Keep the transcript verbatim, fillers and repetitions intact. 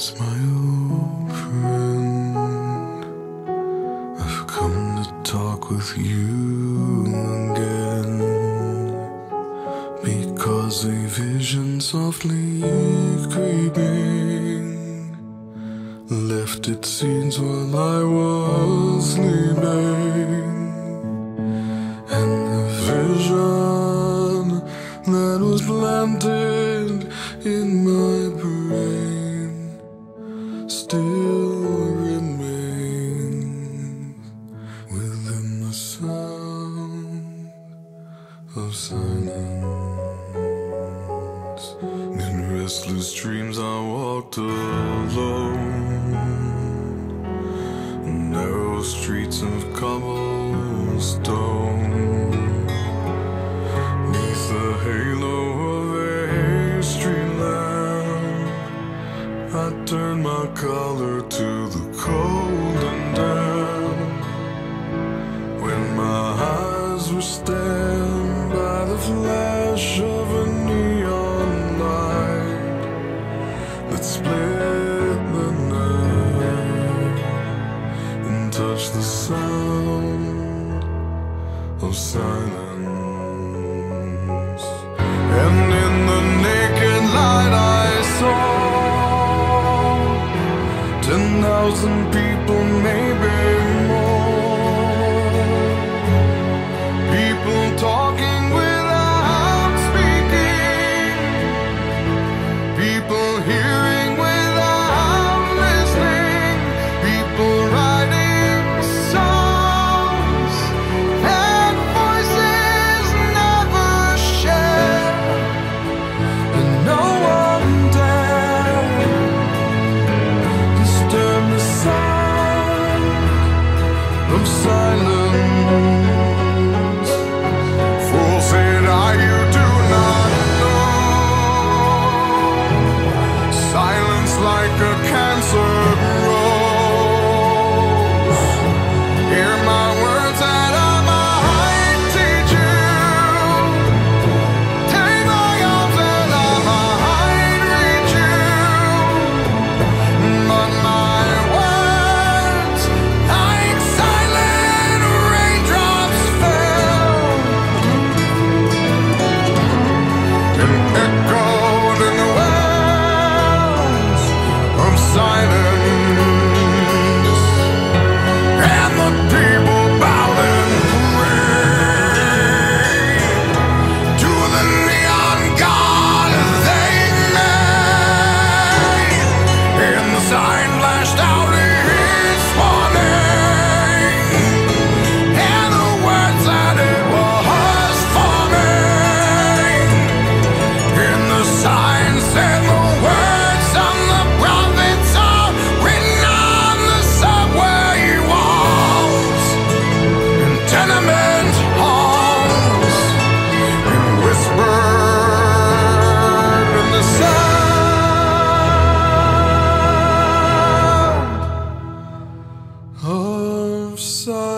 It's my old friend. I've come to talk with you again, because a vision softly creeping left its seeds while I was sleeping. And the vision that was planted in my brain still remains within the sound of silence. In restless dreams I walked alone, narrow streets of cobblestone, neath the halo of a street lamp. I turned my collar to the cold and damp, when my eyes were stabbed by the flash of a neon light that split the night and touched the sound of silence. And in the naked light I saw ten thousand people, maybe more, people talking without speaking, people hearing without listening, people writing songs that voices never share, and no one dared disturb the sound of silence. Fool, said I, you do not know. Silence like a cancer grows. Hear my words that I might teach you. Take my arms that I might reach you. But my words, like silent raindrops, fell and echoed in the wells of silence. And the people bowed and prayed to the neon god they made, and the sign flashed out its warning, and the words that it was forming. And the sign said the words of the prophets are written on the subway walls and tenement halls, and whispered in the sound of silence.